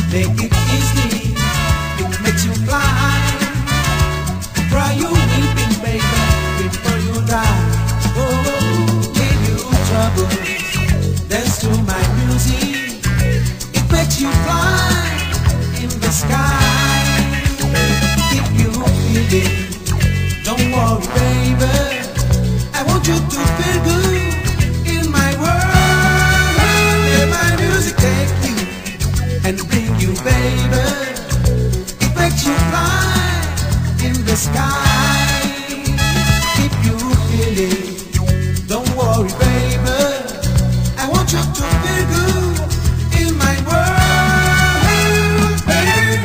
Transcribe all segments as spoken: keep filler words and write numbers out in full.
Take it easy, it makes you fly. Cry you weeping, baby, before you die. Oh, give you trouble. Dance to my music. It makes you fly in the sky. Keep you feeling. Don't worry, baby. I want you to feel good in my world. Let my music take you and bring you, baby. It makes you fly in the sky. Keep you feeling. Don't worry, baby. I want you to feel good in my world, baby.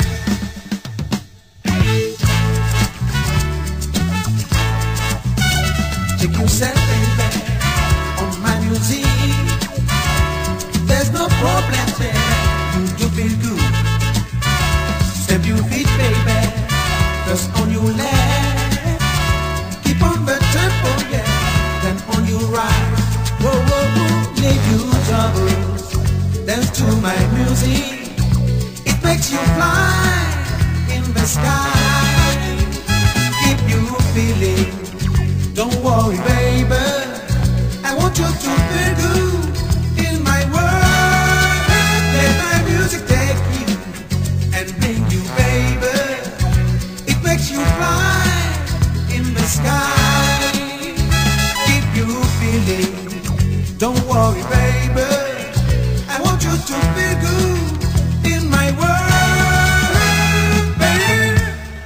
Take yourself, baby, on my music. There's no problem there. You do feel good. Step your feet, baby, first on your left. Keep on the tempo, yeah, then on your right. Whoa, whoa, whoa, leave you troubles. Dance to my music. It makes you fly in the sky. Keep you feeling. Don't worry, baby. I want you to feel good in my world. Let my music take you and bring you, baby. It makes you fly in the sky. Keep you feeling. Don't worry, baby. I want you to feel good in my world, baby.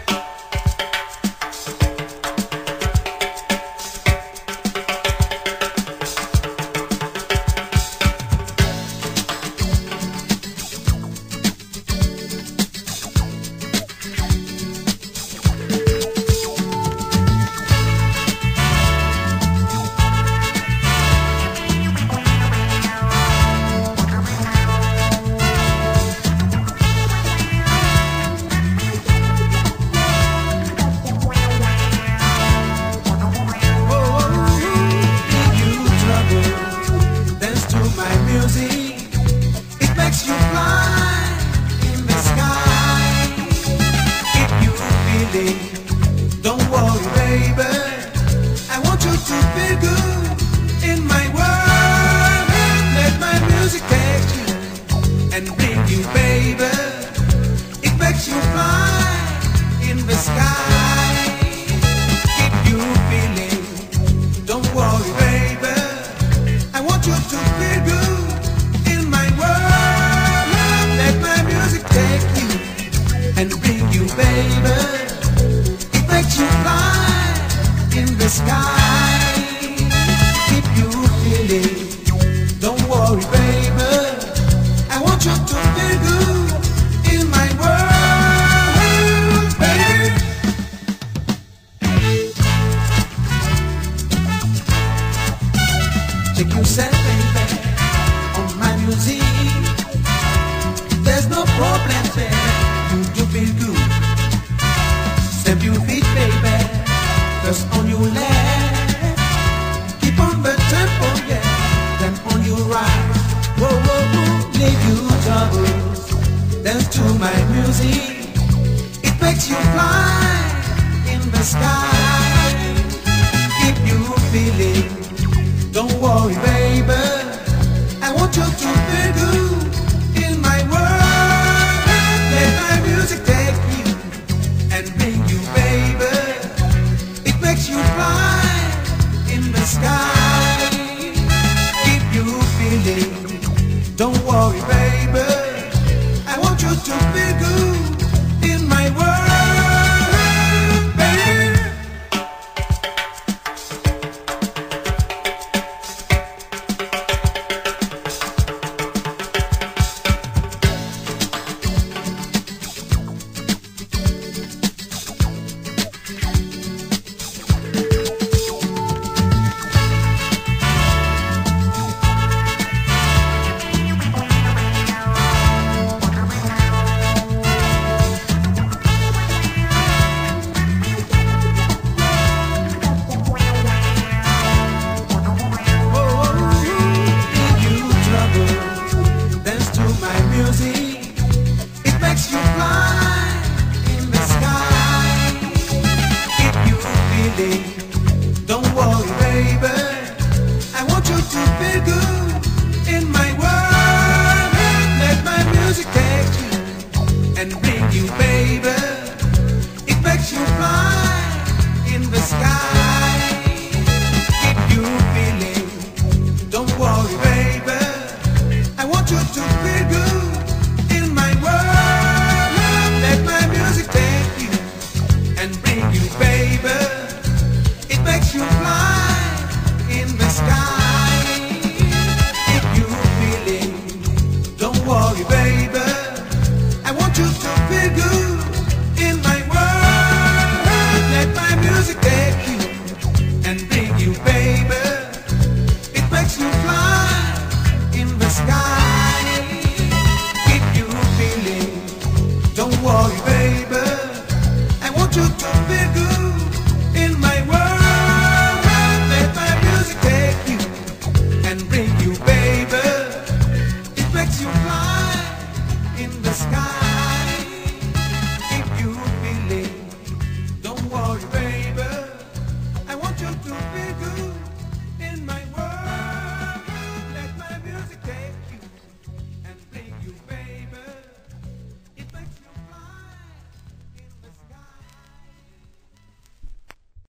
Don't worry, baby. I want you to feel good in my world. Let my music take you and bring you, baby. It makes you fly in the sky. Keep you feeling. Don't worry, baby. I want you to feel good in my world. Let my music take you and bring you, baby. Makes you fly in the sky. Keep you feeling. Don't worry, baby. I want you to feel good in my world, baby. Take yourself, baby, on my music. There's no problem there.